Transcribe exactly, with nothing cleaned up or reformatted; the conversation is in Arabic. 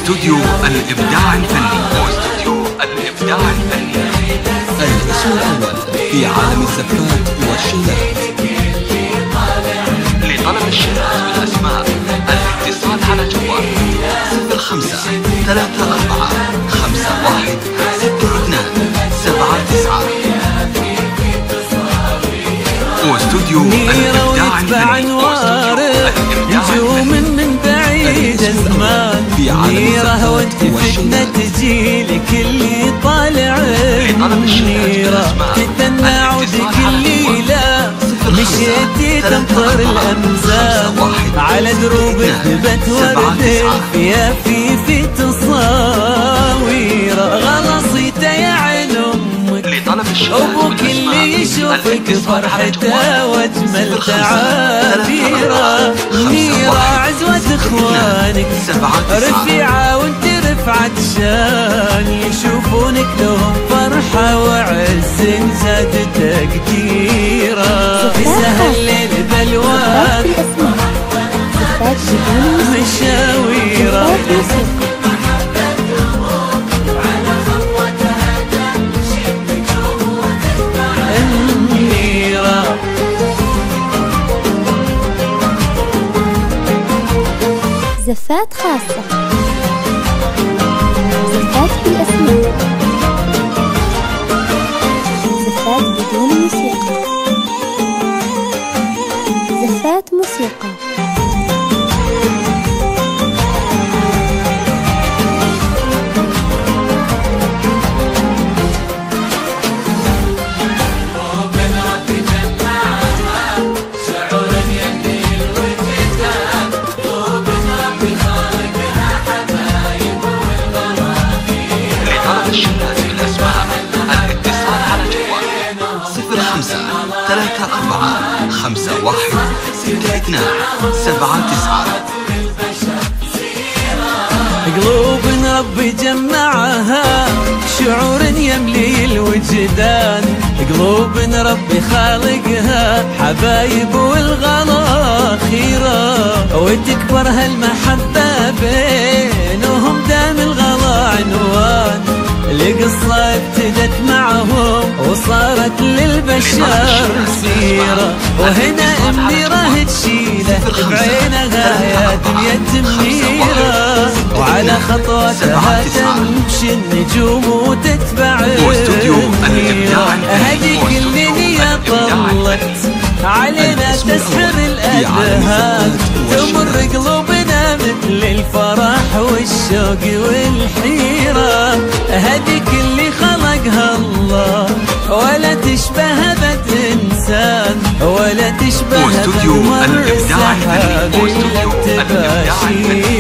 واستوديو الإبداع الفني واستوديو الإبداع الفني الاسم الأول في عالم الزفات والشيلات. لطلب الشيلات بالأسماء الاتصال على جوال صفر خمسة ثلاثة أربعة خمسة واحد ستة اثنان سبعة تسعة. واستوديو الإبداع الفني نجوم من بعيد الزمان، نيرة وانتفتنا تجيلك اللي طالع النيرة، تتنى عودك الليلة مشيتي تمطر الأمزان، على دروبك نبت ورد يا في في تصاويرة، غلصيته يا عين أمك أبوك اللي يشوفك فرحته واجمل تعابيره، نيرة عزوة اخوانك رفيعة وانت رفعت شان، يشوفونك لهم فرحة وعز زاد تقديره، في سهل الليل بلوان مشاويره. زفات خاصة، زفات بالأسماء، زفات بدون موسيقى، زفات موسيقى. ثلاثة أربعة خمسة واحد ستة اثنان سبعة تسعة. قلوب ربي جمعها شعور يملي الوجدان، قلوب ربي خالقها حبايب والغلا خيرة، وتكبر هالمحبة بينهم دام الغلا عنوان، القصة ابتدت معهم وصارت للبشر سيرة، وهنا منيرة تشيله بعينها يا دنيا تمنيرة، وعلى خطواتها تمشي النجوم وتتبع المنيرة، هذيك اللي طلت علينا تسحر الأذهان، تمر قلوبنا مثل الفرح والشوق والحيرة، هذيك اللي خلقها الله ولا تشبه بد إنسان، ولا تشبه بد مر سحاب إلا تباشير.